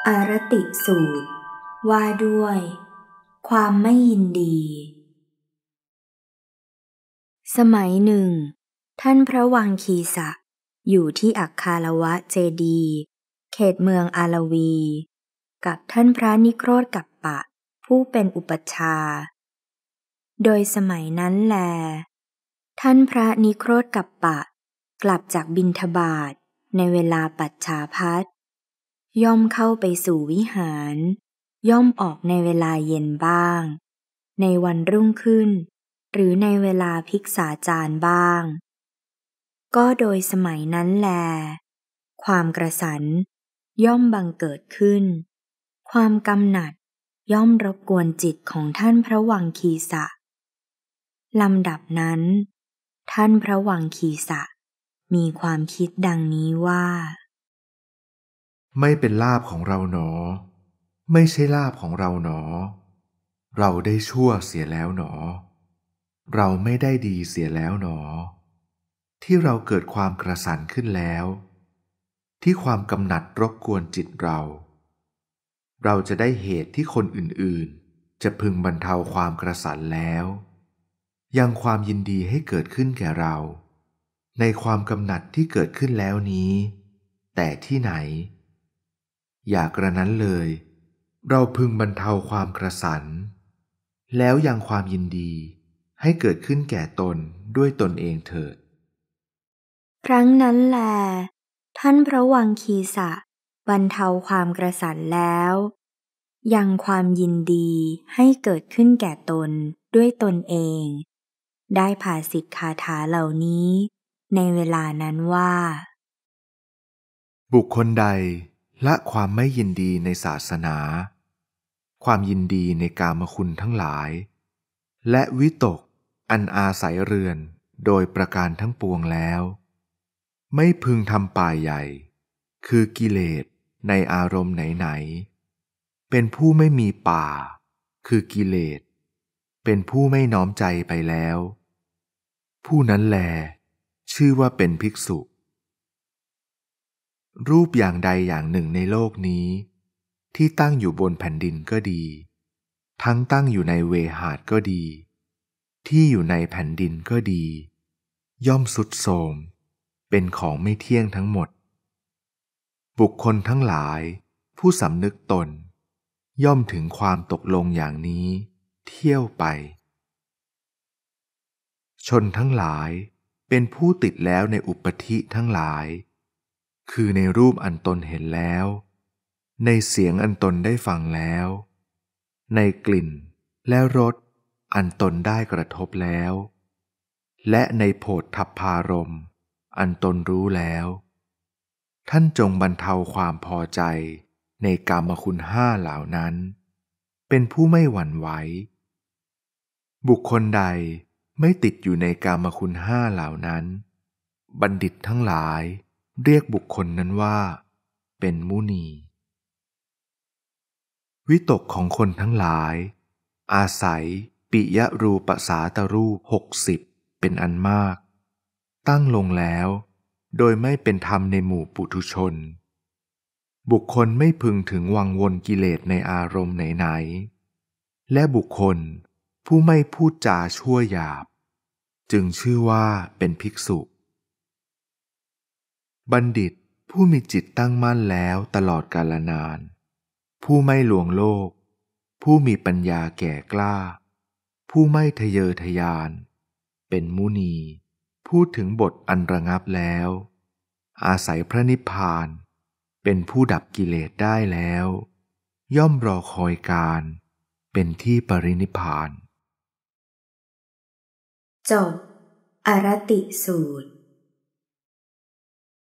อารติสูตรว่าด้วยความไม่ยินดีสมัยหนึ่งท่านพระวังคีสะอยู่ที่อัคคาลวะเจดีย์เขตเมืองอาลวี กับท่านพระนิโครธกัปปะผู้เป็นอุปัชฌาย์โดยสมัยนั้นแลท่านพระนิโครธกัปปะกลับจากบิณฑบาตในเวลาปัจฉาภัสย่อมเข้าไปสู่วิหารย่อมออกในเวลาเย็นบ้างในวันรุ่งขึ้นหรือในเวลาภิกษาจารบ้างก็โดยสมัยนั้นแลความกระสันย่อมบังเกิดขึ้นความกำหนัดย่อมรบกวนจิตของท่านพระวังคีสะลำดับนั้นท่านพระวังคีสะมีความคิดดังนี้ว่าไม่เป็นลาภของเราหนอไม่ใช่ลาภของเราหนอเราได้ชั่วเสียแล้วหนอเราไม่ได้ดีเสียแล้วหนอที่เราเกิดความกระสันขึ้นแล้วที่ความกำหนัดรบกวนจิตเราจะได้เหตุที่คนอื่นๆจะพึงบรรเทาความกระสันแล้วยังความยินดีให้เกิดขึ้นแก่เราในความกำหนัดที่เกิดขึ้นแล้วนี้แต่ที่ไหนอย่ากระนั้นเลยเราพึงบรรเทาความกระสันแล้วยังความยินดีให้เกิดขึ้นแก่ตนด้วยตนเองเถิดครั้งนั้นแลท่านพระวังคีสะบรรเทาความกระสันแล้วยังความยินดีให้เกิดขึ้นแก่ตนด้วยตนเองได้ภาษิตคาถาเหล่านี้ในเวลานั้นว่าบุคคลใดละความไม่ยินดีในศาสนาความยินดีในกามคุณทั้งหลายและวิตกอันอาศัยเรือนโดยประการทั้งปวงแล้วไม่พึงทำป่าใหญ่คือกิเลสในอารมณ์ไหนๆเป็นผู้ไม่มีป่าคือกิเลสเป็นผู้ไม่น้อมใจไปแล้วผู้นั้นแลชื่อว่าเป็นภิกษุรูปอย่างใดอย่างหนึ่งในโลกนี้ที่ตั้งอยู่บนแผ่นดินก็ดีทั้งตั้งอยู่ในเวหาสก็ดีที่อยู่ในแผ่นดินก็ดีย่อมทรุดโทรมเป็นของไม่เที่ยงทั้งหมดบุคคลทั้งหลายผู้สำนึกตนย่อมถึงความตกลงอย่างนี้เที่ยวไปชนทั้งหลายเป็นผู้ติดแล้วในอุปธิทั้งหลายคือในรูปอันตนเห็นแล้วในเสียงอันตนได้ฟังแล้วในกลิ่นและรสอันตนได้กระทบแล้วและในโผฏฐัพพารมณ์อันตนรู้แล้วท่านจงบรรเทาความพอใจในกามคุณห้าเหล่านั้นเป็นผู้ไม่หวั่นไหวบุคคลใดไม่ติดอยู่ในกามคุณห้าเหล่านั้นบัณฑิตทั้งหลายเรียกบุคคลนั้นว่าเป็นมุนีวิตกของคนทั้งหลายอาศัยปิยรูปสาตรูป60เป็นอันมากตั้งลงแล้วโดยไม่เป็นธรรมในหมู่ปุถุชนบุคคลไม่พึงถึงวังวนกิเลสในอารมณ์ไหนๆและบุคคลผู้ไม่พูดจาชั่วหยาบจึงชื่อว่าเป็นภิกษุบัณฑิตผู้มีจิตตั้งมั่นแล้วตลอดกาลนานผู้ไม่ลวงโลกผู้มีปัญญาแก่กล้าผู้ไม่ทะเยอทะยานเป็นมุนีพูดถึงบทอันระงับแล้วอาศัยพระนิพพานเป็นผู้ดับกิเลสได้แล้วย่อมรอคอยการเป็นที่ปรินิพพานจบอรติสูตร